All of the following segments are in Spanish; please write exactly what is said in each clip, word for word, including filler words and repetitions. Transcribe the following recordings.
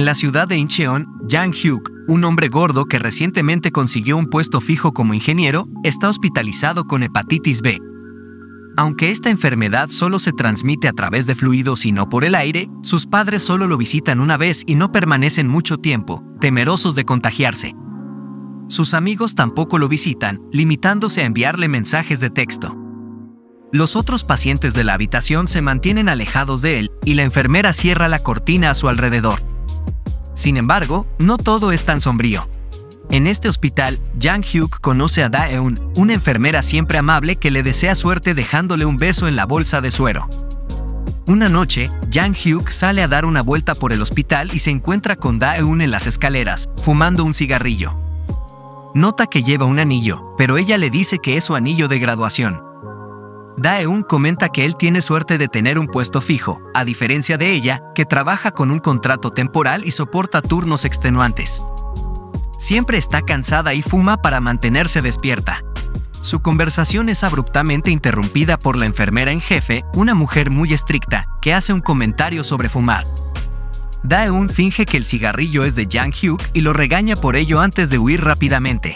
En la ciudad de Incheon, Jang Hyuk, un hombre gordo que recientemente consiguió un puesto fijo como ingeniero, está hospitalizado con hepatitis B. Aunque esta enfermedad solo se transmite a través de fluidos y no por el aire, sus padres solo lo visitan una vez y no permanecen mucho tiempo, temerosos de contagiarse. Sus amigos tampoco lo visitan, limitándose a enviarle mensajes de texto. Los otros pacientes de la habitación se mantienen alejados de él y la enfermera cierra la cortina a su alrededor. Sin embargo, no todo es tan sombrío. En este hospital, Jang Hyuk conoce a Da-eun, una enfermera siempre amable que le desea suerte dejándole un beso en la bolsa de suero. Una noche, Jang Hyuk sale a dar una vuelta por el hospital y se encuentra con Da-eun en las escaleras, fumando un cigarrillo. Nota que lleva un anillo, pero ella le dice que es su anillo de graduación. Da-eun comenta que él tiene suerte de tener un puesto fijo, a diferencia de ella, que trabaja con un contrato temporal y soporta turnos extenuantes. Siempre está cansada y fuma para mantenerse despierta. Su conversación es abruptamente interrumpida por la enfermera en jefe, una mujer muy estricta, que hace un comentario sobre fumar. Da-eun finge que el cigarrillo es de Jang Hyuk y lo regaña por ello antes de huir rápidamente.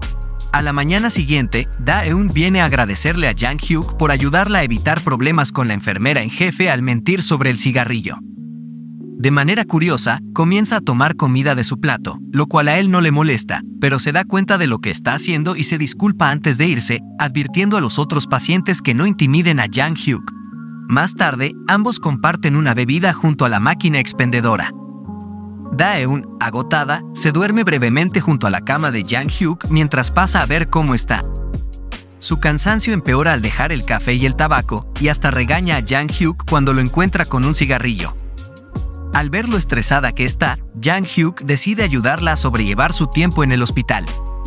A la mañana siguiente, Da-eun viene a agradecerle a Jang Hyuk por ayudarla a evitar problemas con la enfermera en jefe al mentir sobre el cigarrillo. De manera curiosa, comienza a tomar comida de su plato, lo cual a él no le molesta, pero se da cuenta de lo que está haciendo y se disculpa antes de irse, advirtiendo a los otros pacientes que no intimiden a Jang Hyuk. Más tarde, ambos comparten una bebida junto a la máquina expendedora. Da-eun, agotada, se duerme brevemente junto a la cama de Jang Hyuk mientras pasa a ver cómo está. Su cansancio empeora al dejar el café y el tabaco, y hasta regaña a Jang Hyuk cuando lo encuentra con un cigarrillo. Al ver lo estresada que está, Jang Hyuk decide ayudarla a sobrellevar su tiempo en el hospital.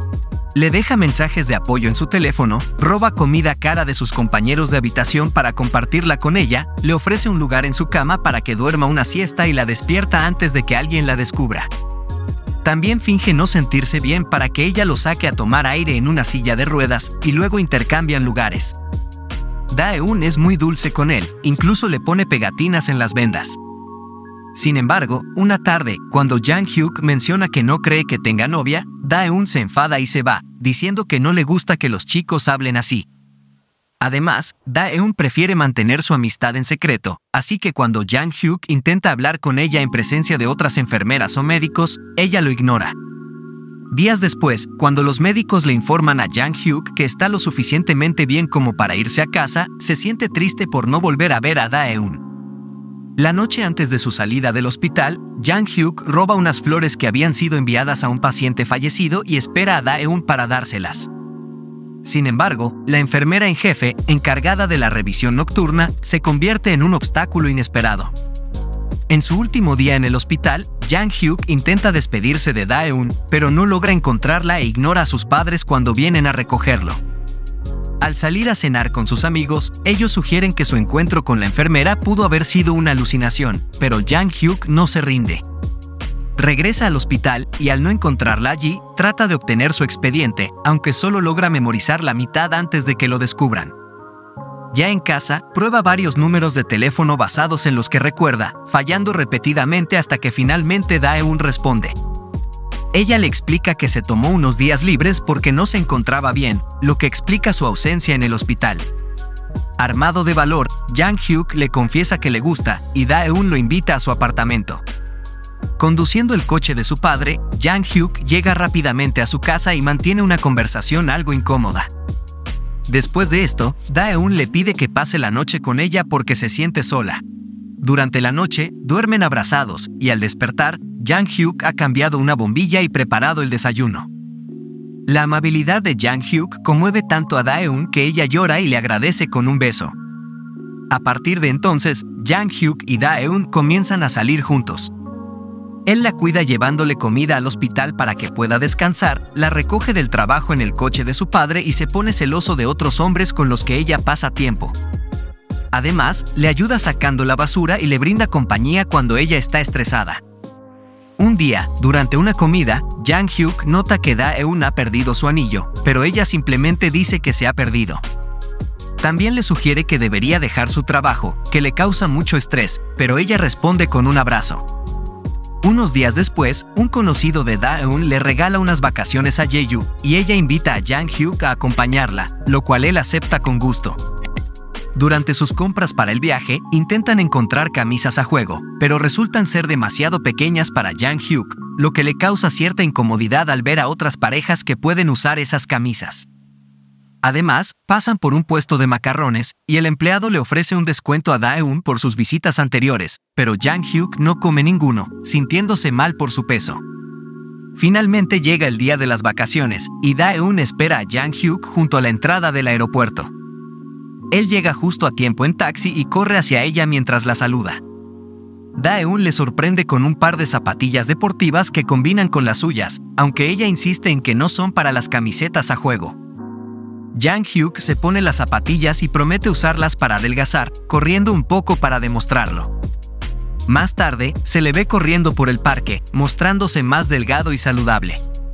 Le deja mensajes de apoyo en su teléfono, roba comida cara de sus compañeros de habitación para compartirla con ella, le ofrece un lugar en su cama para que duerma una siesta y la despierta antes de que alguien la descubra. También finge no sentirse bien para que ella lo saque a tomar aire en una silla de ruedas y luego intercambian lugares. Da-eun es muy dulce con él, incluso le pone pegatinas en las vendas. Sin embargo, una tarde, cuando Jang Hyuk menciona que no cree que tenga novia, Da-eun se enfada y se va, diciendo que no le gusta que los chicos hablen así. Además, Da-eun prefiere mantener su amistad en secreto, así que cuando Jang Hyuk intenta hablar con ella en presencia de otras enfermeras o médicos, ella lo ignora. Días después, cuando los médicos le informan a Jang Hyuk que está lo suficientemente bien como para irse a casa, se siente triste por no volver a ver a Da-eun. La noche antes de su salida del hospital, Jang Hyuk roba unas flores que habían sido enviadas a un paciente fallecido y espera a Da-eun para dárselas. Sin embargo, la enfermera en jefe, encargada de la revisión nocturna, se convierte en un obstáculo inesperado. En su último día en el hospital, Jang Hyuk intenta despedirse de Da-eun, pero no logra encontrarla e ignora a sus padres cuando vienen a recogerlo. Al salir a cenar con sus amigos, ellos sugieren que su encuentro con la enfermera pudo haber sido una alucinación, pero Jang Hyuk no se rinde. Regresa al hospital y al no encontrarla allí, trata de obtener su expediente, aunque solo logra memorizar la mitad antes de que lo descubran. Ya en casa, prueba varios números de teléfono basados en los que recuerda, fallando repetidamente hasta que finalmente Da-eun responde. Ella le explica que se tomó unos días libres porque no se encontraba bien, lo que explica su ausencia en el hospital. Armado de valor, Jang Hyuk le confiesa que le gusta y Da-eun lo invita a su apartamento. Conduciendo el coche de su padre, Jang Hyuk llega rápidamente a su casa y mantiene una conversación algo incómoda. Después de esto, Da-eun le pide que pase la noche con ella porque se siente sola. Durante la noche, duermen abrazados y al despertar, Jang Hyuk ha cambiado una bombilla y preparado el desayuno. La amabilidad de Jang Hyuk conmueve tanto a Da-eun que ella llora y le agradece con un beso. A partir de entonces, Jang Hyuk y Da-eun comienzan a salir juntos. Él la cuida llevándole comida al hospital para que pueda descansar, la recoge del trabajo en el coche de su padre y se pone celoso de otros hombres con los que ella pasa tiempo. Además, le ayuda sacando la basura y le brinda compañía cuando ella está estresada. Un día, durante una comida, Jang Hyuk nota que Da-eun ha perdido su anillo, pero ella simplemente dice que se ha perdido. También le sugiere que debería dejar su trabajo, que le causa mucho estrés, pero ella responde con un abrazo. Unos días después, un conocido de Da-eun le regala unas vacaciones a Ye-yu y ella invita a Jang-hyuk a acompañarla, lo cual él acepta con gusto. Durante sus compras para el viaje, intentan encontrar camisas a juego, pero resultan ser demasiado pequeñas para Jang-hyuk, lo que le causa cierta incomodidad al ver a otras parejas que pueden usar esas camisas. Además, pasan por un puesto de macarrones y el empleado le ofrece un descuento a Da-eun por sus visitas anteriores, pero Jang-hyuk no come ninguno, sintiéndose mal por su peso. Finalmente llega el día de las vacaciones y Da-eun espera a Jang-hyuk junto a la entrada del aeropuerto. Él llega justo a tiempo en taxi y corre hacia ella mientras la saluda. Da-eun le sorprende con un par de zapatillas deportivas que combinan con las suyas, aunque ella insiste en que no son para las camisetas a juego. Jang-hyuk se pone las zapatillas y promete usarlas para adelgazar, corriendo un poco para demostrarlo. Más tarde, se le ve corriendo por el parque, mostrándose más delgado y saludable.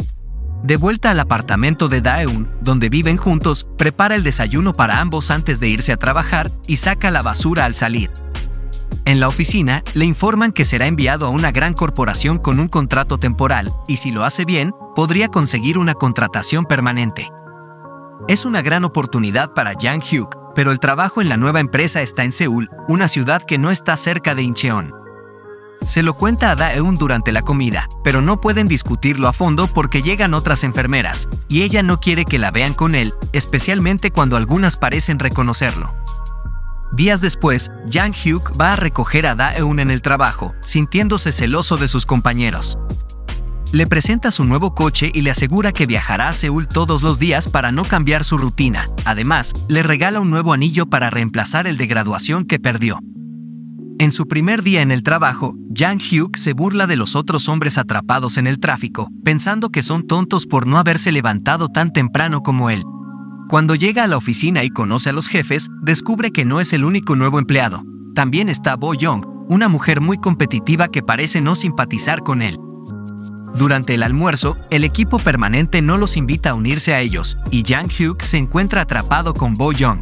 De vuelta al apartamento de Da-eun, donde viven juntos, prepara el desayuno para ambos antes de irse a trabajar y saca la basura al salir. En la oficina, le informan que será enviado a una gran corporación con un contrato temporal, y si lo hace bien, podría conseguir una contratación permanente. Es una gran oportunidad para Jang-hyuk, pero el trabajo en la nueva empresa está en Seúl, una ciudad que no está cerca de Incheon. Se lo cuenta a Da-eun durante la comida, pero no pueden discutirlo a fondo porque llegan otras enfermeras, y ella no quiere que la vean con él, especialmente cuando algunas parecen reconocerlo. Días después, Jang-hyuk va a recoger a Da-eun en el trabajo, sintiéndose celoso de sus compañeros. Le presenta su nuevo coche y le asegura que viajará a Seúl todos los días para no cambiar su rutina. Además, le regala un nuevo anillo para reemplazar el de graduación que perdió. En su primer día en el trabajo, Jang-hyuk se burla de los otros hombres atrapados en el tráfico, pensando que son tontos por no haberse levantado tan temprano como él. Cuando llega a la oficina y conoce a los jefes, descubre que no es el único nuevo empleado. También está Bo-young, una mujer muy competitiva que parece no simpatizar con él. Durante el almuerzo, el equipo permanente no los invita a unirse a ellos, y Jang-hyuk se encuentra atrapado con Bo-young.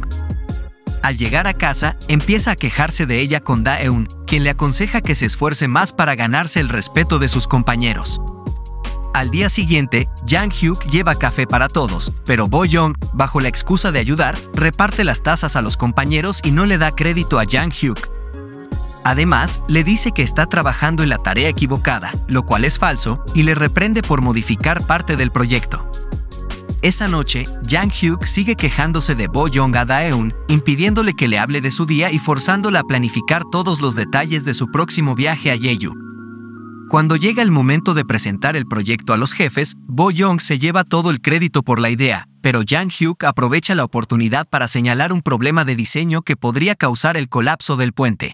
Al llegar a casa, empieza a quejarse de ella con Da-eun, quien le aconseja que se esfuerce más para ganarse el respeto de sus compañeros. Al día siguiente, Jang-hyuk lleva café para todos, pero Bo-young, bajo la excusa de ayudar, reparte las tazas a los compañeros y no le da crédito a Jang-hyuk. Además, le dice que está trabajando en la tarea equivocada, lo cual es falso, y le reprende por modificar parte del proyecto. Esa noche, Jang-hyuk sigue quejándose de Bo-young a Da-eun, impidiéndole que le hable de su día y forzándola a planificar todos los detalles de su próximo viaje a Jeju. Cuando llega el momento de presentar el proyecto a los jefes, Bo-young se lleva todo el crédito por la idea, pero Jang-hyuk aprovecha la oportunidad para señalar un problema de diseño que podría causar el colapso del puente.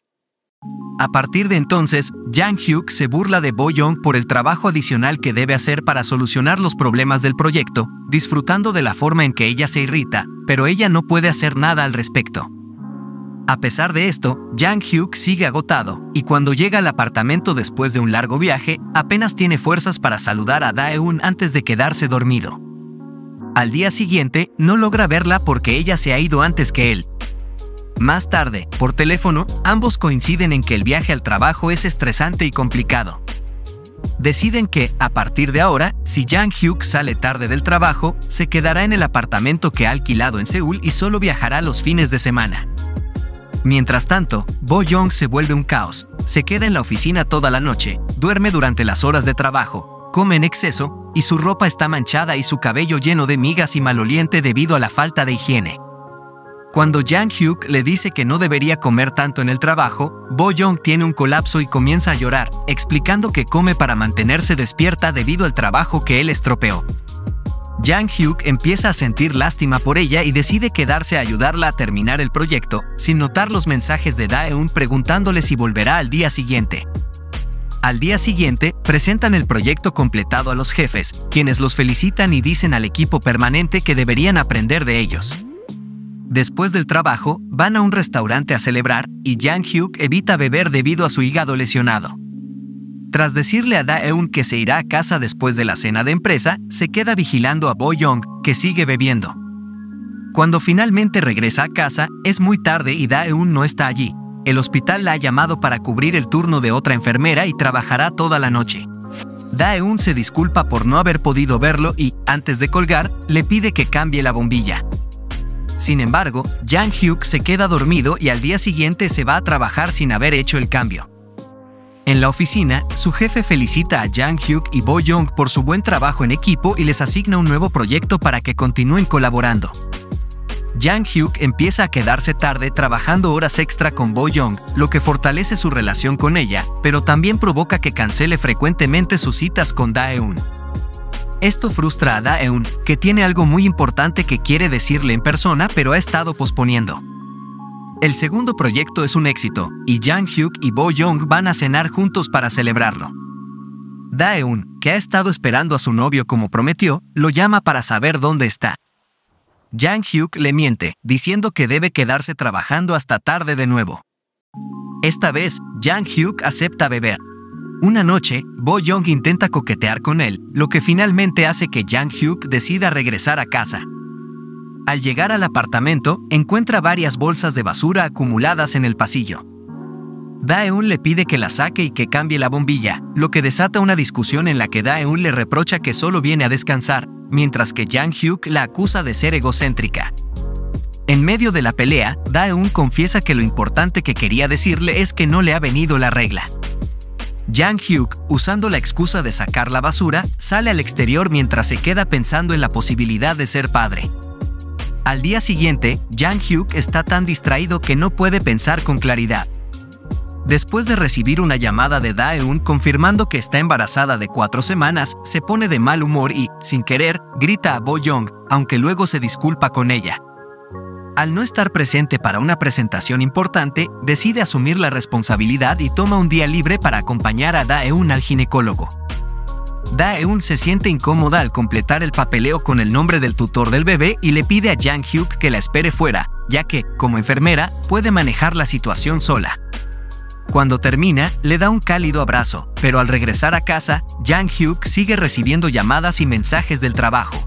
A partir de entonces, Jang-hyuk se burla de Bo-young por el trabajo adicional que debe hacer para solucionar los problemas del proyecto, disfrutando de la forma en que ella se irrita, pero ella no puede hacer nada al respecto. A pesar de esto, Jang-hyuk sigue agotado, y cuando llega al apartamento después de un largo viaje, apenas tiene fuerzas para saludar a Da-eun antes de quedarse dormido. Al día siguiente, no logra verla porque ella se ha ido antes que él. Más tarde, por teléfono, ambos coinciden en que el viaje al trabajo es estresante y complicado. Deciden que, a partir de ahora, si Jang-hyuk sale tarde del trabajo, se quedará en el apartamento que ha alquilado en Seúl y solo viajará los fines de semana. Mientras tanto, Bo-young se vuelve un caos, se queda en la oficina toda la noche, duerme durante las horas de trabajo, come en exceso, y su ropa está manchada y su cabello lleno de migas y maloliente debido a la falta de higiene. Cuando Jang-hyuk le dice que no debería comer tanto en el trabajo, Bo-young tiene un colapso y comienza a llorar, explicando que come para mantenerse despierta debido al trabajo que él estropeó. Jang-hyuk empieza a sentir lástima por ella y decide quedarse a ayudarla a terminar el proyecto, sin notar los mensajes de Da-eun preguntándole si volverá al día siguiente. Al día siguiente, presentan el proyecto completado a los jefes, quienes los felicitan y dicen al equipo permanente que deberían aprender de ellos. Después del trabajo, van a un restaurante a celebrar, y Jang-hyuk evita beber debido a su hígado lesionado. Tras decirle a Da-eun que se irá a casa después de la cena de empresa, se queda vigilando a Bo-young, que sigue bebiendo. Cuando finalmente regresa a casa, es muy tarde y Da-eun no está allí. el hospital la ha llamado para cubrir el turno de otra enfermera y trabajará toda la noche. Dae-un se disculpa por no haber podido verlo y, antes de colgar, le pide que cambie la bombilla. Sin embargo, Jang-hyuk se queda dormido y al día siguiente se va a trabajar sin haber hecho el cambio. En la oficina, su jefe felicita a Jang-hyuk y Bo-young por su buen trabajo en equipo y les asigna un nuevo proyecto para que continúen colaborando. Jang-hyuk empieza a quedarse tarde trabajando horas extra con Bo-young, lo que fortalece su relación con ella, pero también provoca que cancele frecuentemente sus citas con Dae-un. Esto frustra a Dae-un, que tiene algo muy importante que quiere decirle en persona pero ha estado posponiendo. El segundo proyecto es un éxito, y Jang-hyuk y Bo-young van a cenar juntos para celebrarlo. Dae-un, que ha estado esperando a su novio como prometió, lo llama para saber dónde está. Jang-hyuk le miente, diciendo que debe quedarse trabajando hasta tarde de nuevo. Esta vez, Jang-hyuk acepta beber. Una noche, Bo-young intenta coquetear con él, lo que finalmente hace que Jang-hyuk decida regresar a casa. Al llegar al apartamento, encuentra varias bolsas de basura acumuladas en el pasillo. Dae-un le pide que la saque y que cambie la bombilla, lo que desata una discusión en la que Dae-un le reprocha que solo viene a descansar, mientras que Jang-hyuk la acusa de ser egocéntrica. En medio de la pelea, Dae-un confiesa que lo importante que quería decirle es que no le ha venido la regla. Jang-hyuk, usando la excusa de sacar la basura, sale al exterior mientras se queda pensando en la posibilidad de ser padre. Al día siguiente, Jang-hyuk está tan distraído que no puede pensar con claridad. Después de recibir una llamada de Dae-un confirmando que está embarazada de cuatro semanas, se pone de mal humor y, sin querer, grita a Bo-young, aunque luego se disculpa con ella. Al no estar presente para una presentación importante, decide asumir la responsabilidad y toma un día libre para acompañar a Dae-un al ginecólogo. Dae-un se siente incómoda al completar el papeleo con el nombre del tutor del bebé y le pide a Jang-hyuk que la espere fuera, ya que, como enfermera, puede manejar la situación sola. Cuando termina, le da un cálido abrazo, pero al regresar a casa, Jang-hyuk sigue recibiendo llamadas y mensajes del trabajo.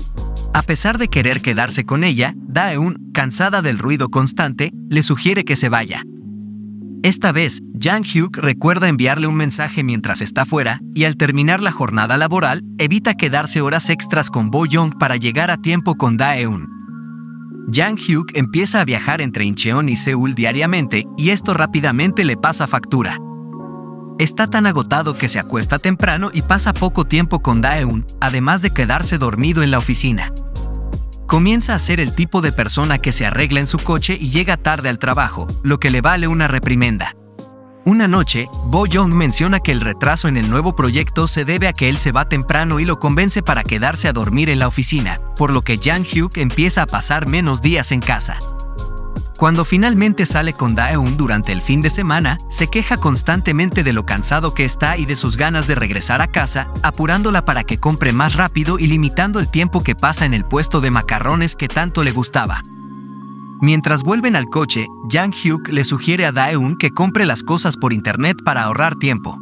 A pesar de querer quedarse con ella, Dae-un, cansada del ruido constante, le sugiere que se vaya. Esta vez, Jang-hyuk recuerda enviarle un mensaje mientras está fuera, y al terminar la jornada laboral, evita quedarse horas extras con Bo-young para llegar a tiempo con Dae-un. Jang-hyuk empieza a viajar entre Incheon y Seúl diariamente, y esto rápidamente le pasa factura. Está tan agotado que se acuesta temprano y pasa poco tiempo con Dae-un, además de quedarse dormido en la oficina. Comienza a ser el tipo de persona que se arregla en su coche y llega tarde al trabajo, lo que le vale una reprimenda. Una noche, Bo-young menciona que el retraso en el nuevo proyecto se debe a que él se va temprano y lo convence para quedarse a dormir en la oficina, por lo que Jang-hyuk empieza a pasar menos días en casa. Cuando finalmente sale con Dae-un durante el fin de semana, se queja constantemente de lo cansado que está y de sus ganas de regresar a casa, apurándola para que compre más rápido y limitando el tiempo que pasa en el puesto de macarrones que tanto le gustaba. Mientras vuelven al coche, Jang-hyuk le sugiere a Dae-un que compre las cosas por internet para ahorrar tiempo.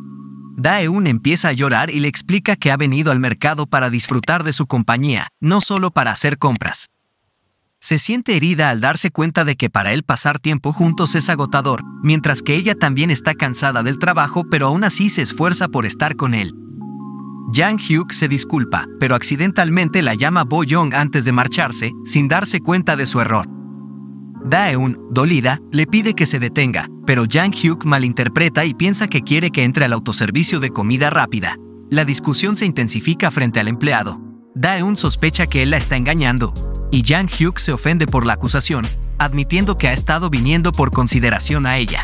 Dae-un empieza a llorar y le explica que ha venido al mercado para disfrutar de su compañía, no solo para hacer compras. Se siente herida al darse cuenta de que para él pasar tiempo juntos es agotador, mientras que ella también está cansada del trabajo pero aún así se esfuerza por estar con él. Jang-hyuk se disculpa, pero accidentalmente la llama Bo-young antes de marcharse, sin darse cuenta de su error. Dae-un, dolida, le pide que se detenga, pero Jang-hyuk malinterpreta y piensa que quiere que entre al autoservicio de comida rápida. La discusión se intensifica frente al empleado. Dae-un sospecha que él la está engañando, y Jang-hyuk se ofende por la acusación, admitiendo que ha estado viniendo por consideración a ella.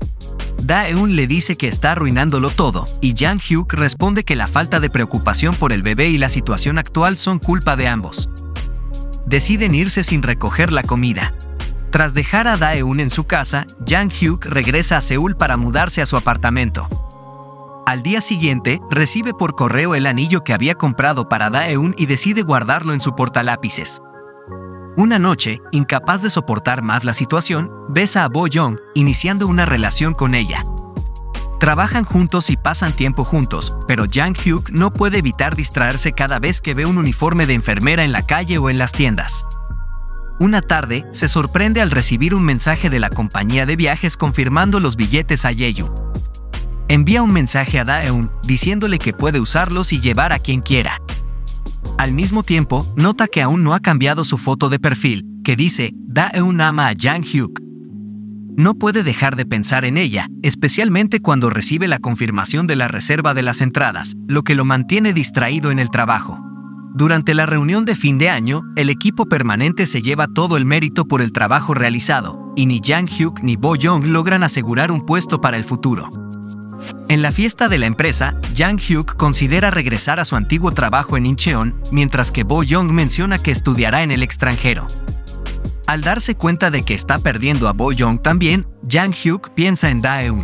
Dae-un le dice que está arruinándolo todo, y Jang-hyuk responde que la falta de preocupación por el bebé y la situación actual son culpa de ambos. Deciden irse sin recoger la comida. Tras dejar a Dae-un en su casa, Jang-hyuk regresa a Seúl para mudarse a su apartamento. Al día siguiente, recibe por correo el anillo que había comprado para Dae-un y decide guardarlo en su portalápices. Una noche, incapaz de soportar más la situación, besa a Bo-young, iniciando una relación con ella. Trabajan juntos y pasan tiempo juntos, pero Jang-hyuk no puede evitar distraerse cada vez que ve un uniforme de enfermera en la calle o en las tiendas. Una tarde, se sorprende al recibir un mensaje de la compañía de viajes confirmando los billetes a Ye-yu. Envía un mensaje a Da-eun diciéndole que puede usarlos y llevar a quien quiera. Al mismo tiempo, nota que aún no ha cambiado su foto de perfil, que dice Da-eun ama a Jang-hyuk. No puede dejar de pensar en ella, especialmente cuando recibe la confirmación de la reserva de las entradas, lo que lo mantiene distraído en el trabajo. Durante la reunión de fin de año, el equipo permanente se lleva todo el mérito por el trabajo realizado, y ni Jang-hyuk ni Bo-young logran asegurar un puesto para el futuro. En la fiesta de la empresa, Jang-hyuk considera regresar a su antiguo trabajo en Incheon, mientras que Bo-young menciona que estudiará en el extranjero. Al darse cuenta de que está perdiendo a Bo-young también, Jang-hyuk piensa en Da-eun.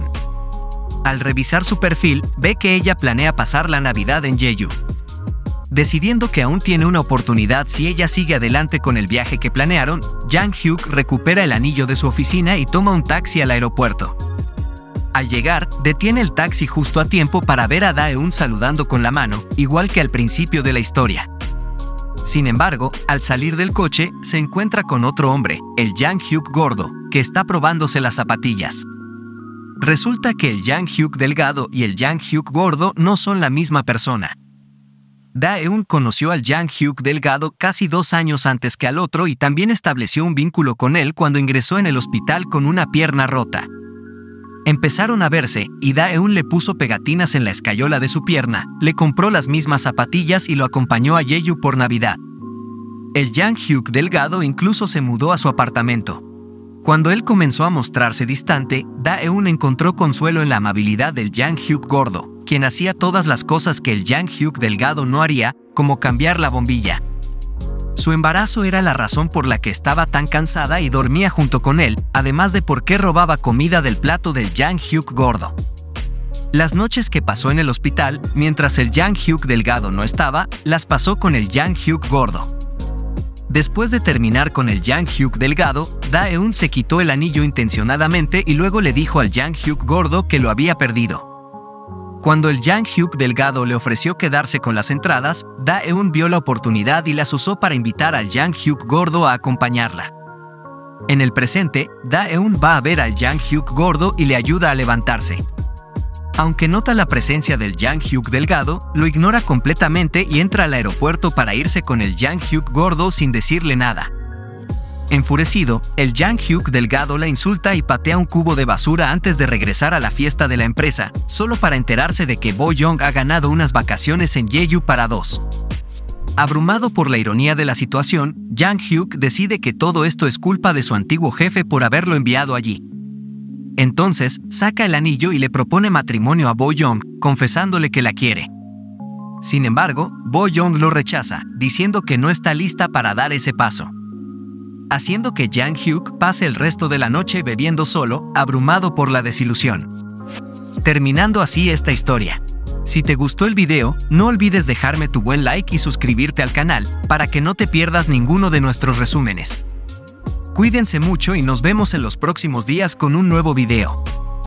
Al revisar su perfil, ve que ella planea pasar la Navidad en Jeju. Decidiendo que aún tiene una oportunidad si ella sigue adelante con el viaje que planearon, Jang-hyuk recupera el anillo de su oficina y toma un taxi al aeropuerto. Al llegar, detiene el taxi justo a tiempo para ver a Da-eun saludando con la mano, igual que al principio de la historia. Sin embargo, al salir del coche, se encuentra con otro hombre, el Jang-hyuk gordo, que está probándose las zapatillas. Resulta que el Jang-hyuk delgado y el Jang-hyuk gordo no son la misma persona. Da-eun conoció al Jang-hyuk delgado casi dos años antes que al otro y también estableció un vínculo con él cuando ingresó en el hospital con una pierna rota. Empezaron a verse, y Da-eun le puso pegatinas en la escayola de su pierna, le compró las mismas zapatillas y lo acompañó a Jeju por Navidad. El Jang-hyuk delgado incluso se mudó a su apartamento. Cuando él comenzó a mostrarse distante, Da-eun encontró consuelo en la amabilidad del Jang-hyuk gordo, quien hacía todas las cosas que el Jang-hyuk delgado no haría, como cambiar la bombilla. Su embarazo era la razón por la que estaba tan cansada y dormía junto con él, además de por qué robaba comida del plato del Jang-hyuk gordo. Las noches que pasó en el hospital, mientras el Jang-hyuk delgado no estaba, las pasó con el Jang-hyuk gordo. Después de terminar con el Jang-hyuk delgado, Da-eun se quitó el anillo intencionadamente y luego le dijo al Jang-hyuk gordo que lo había perdido. Cuando el Jang-hyuk delgado le ofreció quedarse con las entradas, Da-eun vio la oportunidad y las usó para invitar al Jang-hyuk gordo a acompañarla. En el presente, Da-eun va a ver al Jang-hyuk gordo y le ayuda a levantarse. Aunque nota la presencia del Jang-hyuk delgado, lo ignora completamente y entra al aeropuerto para irse con el Jang-hyuk gordo sin decirle nada. Enfurecido, el Jang-hyuk delgado la insulta y patea un cubo de basura antes de regresar a la fiesta de la empresa, solo para enterarse de que Bo-young ha ganado unas vacaciones en Jeju para dos. Abrumado por la ironía de la situación, Jang-hyuk decide que todo esto es culpa de su antiguo jefe por haberlo enviado allí. Entonces, saca el anillo y le propone matrimonio a Bo-young, confesándole que la quiere. Sin embargo, Bo-young lo rechaza, diciendo que no está lista para dar ese paso, haciendo que Jang-hyuk pase el resto de la noche bebiendo solo, abrumado por la desilusión. Terminando así esta historia. Si te gustó el video, no olvides dejarme tu buen like y suscribirte al canal, para que no te pierdas ninguno de nuestros resúmenes. Cuídense mucho y nos vemos en los próximos días con un nuevo video.